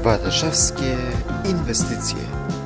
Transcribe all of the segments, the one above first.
Warszawskie inwestycje.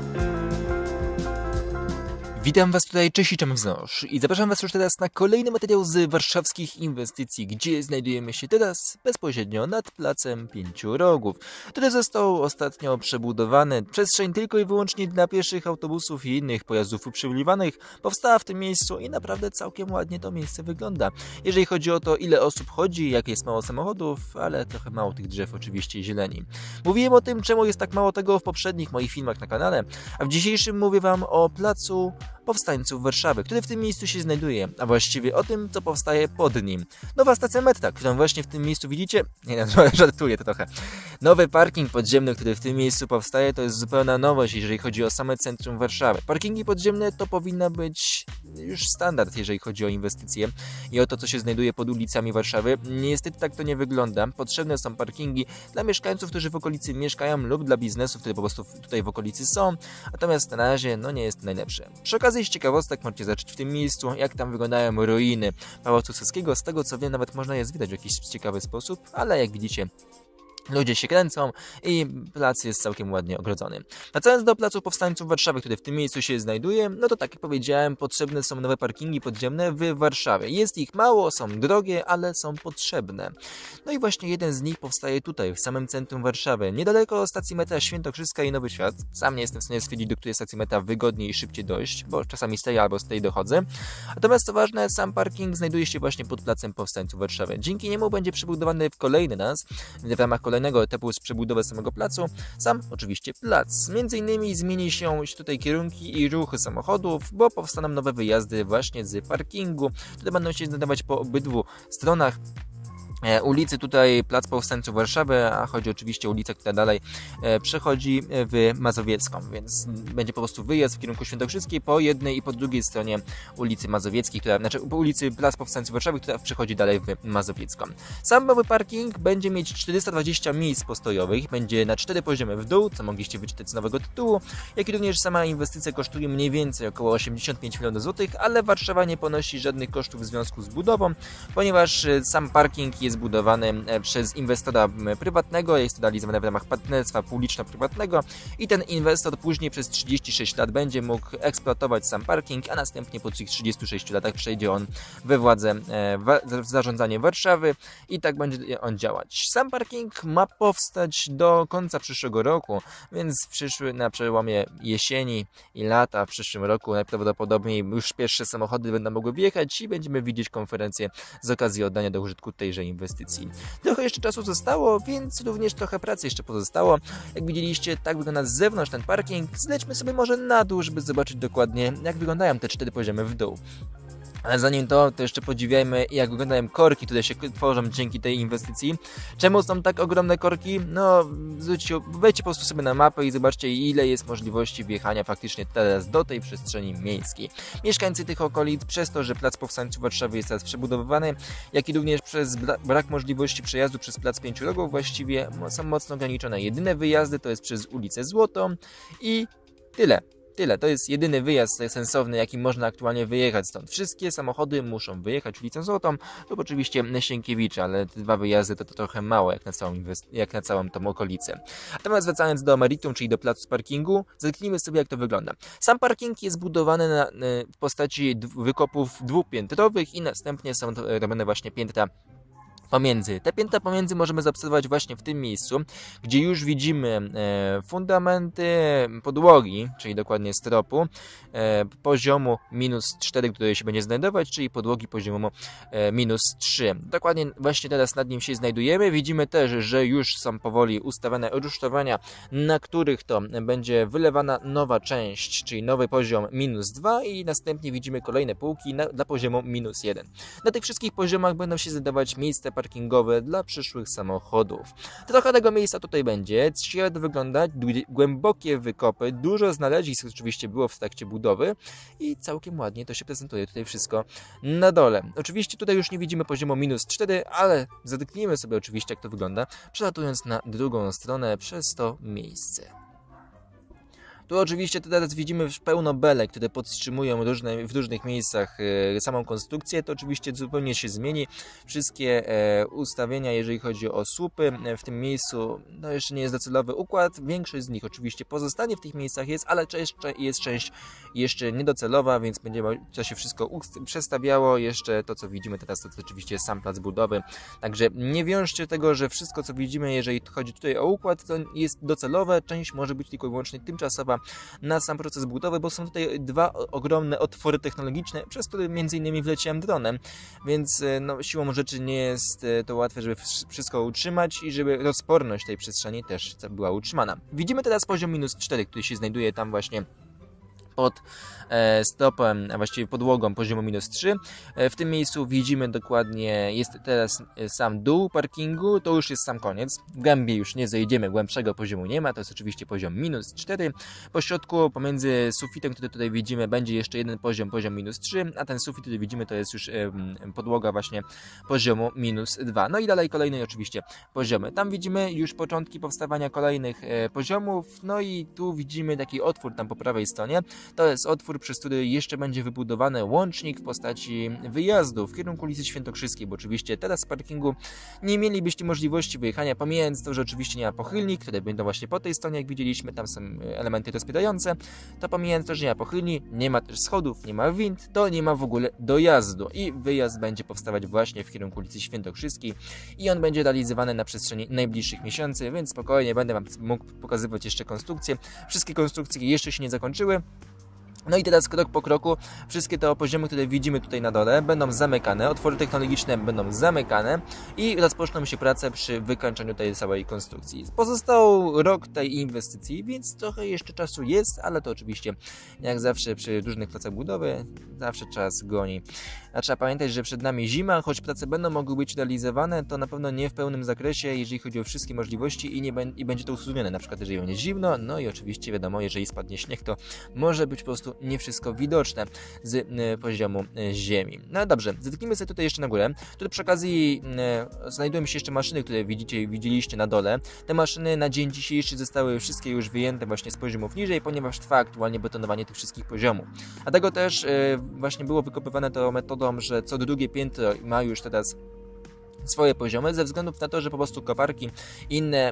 Witam Was tutaj, cześć i czem wznosz i zapraszam Was już teraz na kolejny materiał z warszawskich inwestycji, gdzie znajdujemy się teraz bezpośrednio nad Placem Pięciu Rogów, który został ostatnio przebudowany. Przestrzeń tylko i wyłącznie dla pieszych, autobusów i innych pojazdów uprzywilejowanych powstała w tym miejscu i naprawdę całkiem ładnie to miejsce wygląda. Jeżeli chodzi o to, ile osób chodzi, jak jest mało samochodów, ale trochę mało tych drzew oczywiście i zieleni. Mówiłem o tym, czemu jest tak mało tego w poprzednich moich filmach na kanale, a w dzisiejszym mówię Wam o Placu Powstańców Warszawy, który w tym miejscu się znajduje, a właściwie o tym, co powstaje pod nim. Nowa stacja metra, którą właśnie w tym miejscu widzicie. Nie, żartuję to trochę. Nowy parking podziemny, który w tym miejscu powstaje, to jest zupełna nowość, jeżeli chodzi o same centrum Warszawy. Parkingi podziemne to powinna być już standard, jeżeli chodzi o inwestycje i o to, co się znajduje pod ulicami Warszawy. Niestety tak to nie wygląda. Potrzebne są parkingi dla mieszkańców, którzy w okolicy mieszkają lub dla biznesów, które po prostu tutaj w okolicy są, natomiast na razie nie jest to najlepsze. Przy okazji z ciekawostek możecie zacząć w tym miejscu, jak tam wyglądają ruiny Pałacu Saskiego. Z tego co wiem, nawet można je zwiedzać w jakiś ciekawy sposób, ale jak widzicie, ludzie się kręcą i plac jest całkiem ładnie ogrodzony. Wracając do Placu Powstańców Warszawy, który w tym miejscu się znajduje, to tak jak powiedziałem, potrzebne są nowe parkingi podziemne w Warszawie. Jest ich mało, są drogie, ale są potrzebne. No i właśnie jeden z nich powstaje tutaj, w samym centrum Warszawy, niedaleko stacji metra Świętokrzyska i Nowy Świat. Sam nie jestem w stanie stwierdzić, do której stacji metra wygodniej i szybciej dojść, bo czasami z tej albo z tej dochodzę. Natomiast co ważne, sam parking znajduje się właśnie pod Placem Powstańców Warszawy. Dzięki niemu będzie przebudowany w kolejny raz, w ramach kolejnego etapu z przebudowy samego placu, sam oczywiście plac. Między innymi zmieni się tutaj kierunki i ruchy samochodów, bo powstaną nowe wyjazdy właśnie z parkingu, które będą się znajdować po obydwu stronach ulicy, tutaj Plac Powstańców Warszawy, a chodzi oczywiście o ulicę, która dalej przechodzi w Mazowiecką, więc będzie po prostu wyjazd w kierunku Świętokrzyskiej po jednej i po drugiej stronie ulicy Mazowieckiej, po ulicy Plac Powstańców Warszawy, która przechodzi dalej w Mazowiecką. Sam nowy parking będzie mieć 420 miejsc postojowych, będzie na 4 poziomy w dół, co mogliście wyczytać z nowego tytułu, jak i również sama inwestycja kosztuje mniej więcej około 85 milionów złotych, ale Warszawa nie ponosi żadnych kosztów w związku z budową, ponieważ sam parking jest budowany przez inwestora prywatnego, jest to realizowane w ramach partnerstwa publiczno-prywatnego i ten inwestor później przez 36 lat będzie mógł eksploatować sam parking, a następnie po tych 36 latach przejdzie on we władzę, w zarządzanie Warszawy i tak będzie on działać. Sam parking ma powstać do końca przyszłego roku, więc na przełomie jesieni i lata w przyszłym roku najprawdopodobniej już pierwsze samochody będą mogły wjechać i będziemy widzieć konferencję z okazji oddania do użytku tejże inwestycji. Trochę jeszcze czasu zostało, więc również trochę pracy jeszcze pozostało. Jak widzieliście, tak wygląda z zewnątrz ten parking. Zlećmy sobie może na dół, żeby zobaczyć dokładnie, jak wyglądają te 4 poziomy w dół. Ale zanim to jeszcze podziwiajmy, jak wyglądają korki, które się tworzą dzięki tej inwestycji. Czemu są tak ogromne korki? Wejdźcie po prostu sobie na mapę i zobaczcie, ile jest możliwości wjechania faktycznie teraz do tej przestrzeni miejskiej. Mieszkańcy tych okolic, przez to, że Plac Powstańców Warszawy jest teraz przebudowywany, jak i również przez brak możliwości przejazdu przez Plac Pięciu Rogów właściwie są mocno ograniczone. Jedyne wyjazdy to jest przez ulicę Złotą i tyle. To jest jedyny wyjazd sensowny, jaki można aktualnie wyjechać stąd. Wszystkie samochody muszą wyjechać ulicą Złotą lub oczywiście Sienkiewicza, ale te 2 wyjazdy to trochę mało jak na całą tą okolicę. Natomiast wracając do meritum, czyli do placu parkingu, zerknijmy sobie, jak to wygląda. Sam parking jest budowany w postaci wykopów dwupiętrowych i następnie są robione właśnie piętra pomiędzy. Te piętra pomiędzy możemy zaobserwować właśnie w tym miejscu, gdzie już widzimy fundamenty podłogi, czyli dokładnie stropu, poziomu -4, który się będzie znajdować, czyli podłogi poziomu -3. Dokładnie właśnie teraz nad nim się znajdujemy. Widzimy też, że już są powoli ustawione rusztowania, na których to będzie wylewana nowa część, czyli nowy poziom -2 i następnie widzimy kolejne półki dla poziomu -1. Na tych wszystkich poziomach będą się znajdować miejsca parkingowe dla przyszłych samochodów. Trochę tego miejsca tutaj będzie, ciekawe to wygląda, głębokie wykopy, dużo znalezisk oczywiście było w trakcie budowy i całkiem ładnie to się prezentuje tutaj wszystko na dole. Oczywiście tutaj już nie widzimy poziomu -4, ale zatknijmy sobie oczywiście, jak to wygląda, przelatując na drugą stronę przez to miejsce. Tu oczywiście teraz widzimy pełno belek, które podtrzymują w różnych miejscach samą konstrukcję. To oczywiście zupełnie się zmieni. Wszystkie ustawienia, jeżeli chodzi o słupy, w tym miejscu no jeszcze nie jest docelowy układ. Większość z nich oczywiście pozostanie w tych miejscach ale jest część jeszcze niedocelowa, więc będzie to się wszystko przestawiało. Jeszcze to, co widzimy teraz, to oczywiście jest sam plac budowy. Także nie wiążcie tego, że wszystko, co widzimy, jeżeli chodzi tutaj o układ, to jest docelowe. Część może być tylko i wyłącznie tymczasowa na sam proces budowy, bo są tutaj dwa ogromne otwory technologiczne, przez które między innymi wleciałem dronem, więc no, siłą rzeczy nie jest to łatwe, żeby wszystko utrzymać i żeby rozporność tej przestrzeni też była utrzymana. Widzimy teraz poziom -4, który się znajduje tam właśnie pod stopem, a właściwie podłogą poziomu -3. W tym miejscu widzimy dokładnie, jest teraz sam dół parkingu, to już jest sam koniec. W głębiej już nie zejdziemy, głębszego poziomu nie ma, to jest oczywiście poziom -4. Po środku, pomiędzy sufitem, który tutaj widzimy, będzie jeszcze jeden poziom -3, a ten sufit, który widzimy, to jest już podłoga właśnie poziomu -2. No i dalej kolejne oczywiście poziomy. Tam widzimy już początki powstawania kolejnych poziomów, no i tu widzimy taki otwór tam po prawej stronie. To jest otwór, przez który jeszcze będzie wybudowany łącznik w postaci wyjazdu w kierunku ulicy Świętokrzyskiej, bo oczywiście teraz z parkingu nie mielibyście możliwości wyjechania, pomijając to, że oczywiście nie ma pochylni, które będą właśnie po tej stronie, jak widzieliśmy, tam są elementy rozpierające, to pomijając to, że nie ma pochylni, nie ma też schodów, nie ma wind, to nie ma w ogóle dojazdu i wyjazd będzie powstawać właśnie w kierunku ulicy Świętokrzyskiej i on będzie realizowany na przestrzeni najbliższych miesięcy, więc spokojnie będę Wam mógł pokazywać jeszcze konstrukcje. Wszystkie konstrukcje jeszcze się nie zakończyły. No i teraz krok po kroku wszystkie te poziomy, które widzimy tutaj na dole, będą zamykane, otwory technologiczne będą zamykane i rozpoczną się prace przy wykończeniu tej całej konstrukcji. Pozostał rok tej inwestycji, więc trochę jeszcze czasu jest, ale to oczywiście jak zawsze przy różnych pracach budowy, zawsze czas goni. A trzeba pamiętać, że przed nami zima, choć prace będą mogły być realizowane, to na pewno nie w pełnym zakresie, jeżeli chodzi o wszystkie możliwości i będzie to utrudnione, na przykład jeżeli będzie zimno, no i oczywiście wiadomo, jeżeli spadnie śnieg, to może być po prostu nie wszystko widoczne z poziomu ziemi. No dobrze, zetknijmy sobie tutaj jeszcze na górę. Tutaj przy okazji znajdują się jeszcze maszyny, które widzieliście na dole. Te maszyny na dzień dzisiejszy zostały wszystkie już wyjęte właśnie z poziomów niżej, ponieważ trwa aktualnie betonowanie tych wszystkich poziomów. Dlatego też właśnie było wykopywane to metodą, że co drugie piętro ma już teraz swoje poziomy, ze względu na to, że po prostu koparki i inne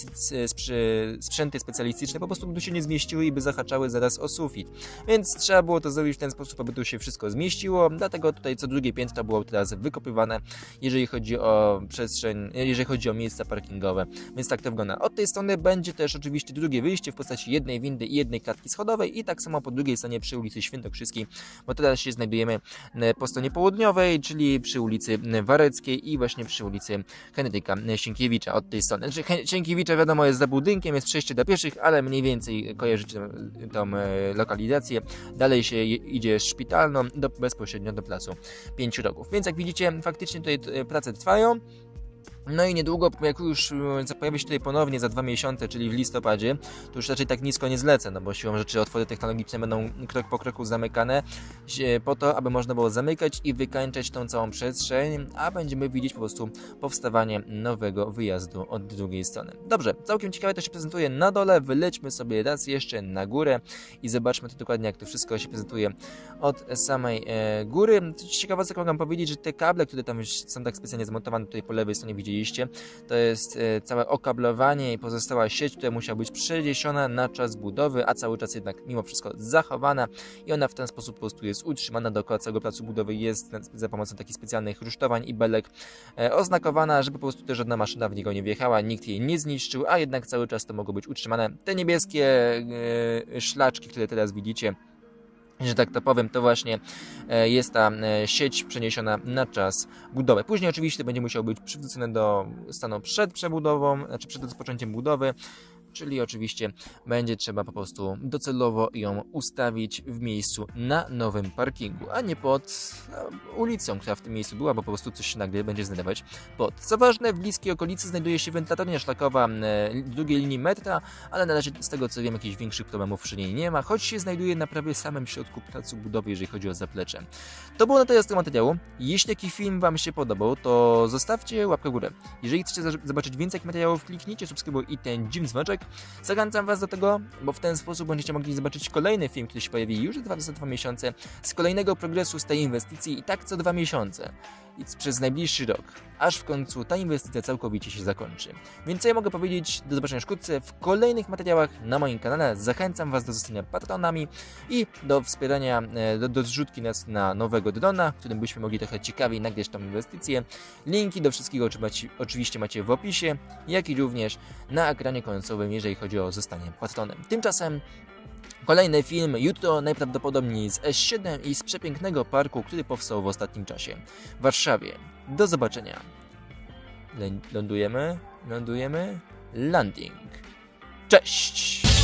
sprzęty specjalistyczne po prostu by tu się nie zmieściły i by zahaczały zaraz o sufit. Więc trzeba było to zrobić w ten sposób, aby tu się wszystko zmieściło, dlatego tutaj co drugie piętro było teraz wykopywane, jeżeli chodzi o przestrzeń, jeżeli chodzi o miejsca parkingowe, więc tak to wygląda. Od tej strony będzie też oczywiście drugie wyjście w postaci jednej windy i jednej klatki schodowej i tak samo po drugiej stronie przy ulicy Świętokrzyskiej, bo teraz się znajdujemy po stronie południowej, czyli przy ulicy Wareckiej i właśnie przy ulicy Henryka Sienkiewicza od tej strony. Znaczy, Sienkiewicza wiadomo jest za budynkiem, jest przejście dla pieszych, ale mniej więcej kojarzycie tą lokalizację. Dalej się idzie szpitalną bezpośrednio do placu Pięciu Rogów. Więc jak widzicie, faktycznie tutaj prace trwają. No i niedługo, jak już pojawi się tutaj ponownie za 2 miesiące, czyli w listopadzie, to już raczej tak nisko nie zlecę, no bo siłą rzeczy otwory technologiczne będą krok po kroku zamykane po to, aby można było zamykać i wykańczać tą całą przestrzeń, a będziemy widzieć po prostu powstawanie nowego wyjazdu od drugiej strony. Dobrze, całkiem ciekawe to się prezentuje na dole, wylećmy sobie raz jeszcze na górę i zobaczmy to dokładnie, jak to wszystko się prezentuje od samej góry. Ciekawe, co mogę powiedzieć, że te kable, które tam już są tak specjalnie zmontowane tutaj po lewej stronie, widzieliście, to jest całe okablowanie i pozostała sieć, która musiała być przeniesiona na czas budowy, a cały czas jednak mimo wszystko zachowana i ona w ten sposób po prostu jest utrzymana dookoła całego placu budowy, jest za pomocą takich specjalnych rusztowań i belek oznakowana, żeby po prostu też żadna maszyna w niego nie wjechała, nikt jej nie zniszczył, a jednak cały czas to mogło być utrzymane. Te niebieskie szlaczki, które teraz widzicie, że tak to powiem, to właśnie jest ta sieć przeniesiona na czas budowy. Później oczywiście będzie musiał być przywrócony do stanu przed przebudową, znaczy przed rozpoczęciem budowy, czyli oczywiście będzie trzeba po prostu docelowo ją ustawić w miejscu na nowym parkingu, a nie pod ulicą, która w tym miejscu była, bo po prostu coś się nagle będzie znajdować pod. Co ważne, w bliskiej okolicy znajduje się wentylatornia szlakowa drugiej linii metra, ale na razie z tego co wiem jakichś większych problemów przy niej nie ma, choć się znajduje na prawie samym środku placu budowy, jeżeli chodzi o zaplecze. To było na tyle z tego materiału. Jeśli taki film Wam się podobał, to zostawcie łapkę w górę. Jeżeli chcecie zobaczyć więcej materiałów, kliknijcie subskrybuj i ten dziwny dzwoneczek. Zachęcam Was do tego, bo w ten sposób będziecie mogli zobaczyć kolejny film, który się pojawi już za 2 miesiące, z kolejnego progresu z tej inwestycji i tak co 2 miesiące. I przez najbliższy rok, aż w końcu ta inwestycja całkowicie się zakończy. Więc co ja mogę powiedzieć, do zobaczenia wkrótce w kolejnych materiałach na moim kanale. Zachęcam Was do zostania patronami i do wspierania, do zrzutki nas na nowego drona, w którym byśmy mogli trochę ciekawiej nagrać tą inwestycję. Linki do wszystkiego oczywiście macie w opisie, jak i również na ekranie końcowym, jeżeli chodzi o zostanie patronem. Tymczasem kolejny film jutro, najprawdopodobniej z S7 i z przepięknego parku, który powstał w ostatnim czasie w Warszawie. Do zobaczenia. Lądujemy. Landing. Cześć!